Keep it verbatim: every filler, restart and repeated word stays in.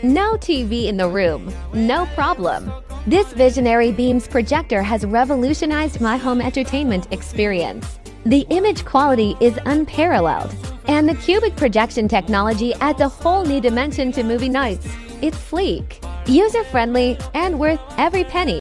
No T V in the room? No problem. This visionary beam's projector has revolutionized my home entertainment experience. The image quality is unparalleled, and the cubic projection technology adds a whole new dimension to movie nights. It's sleek, user-friendly, and worth every penny.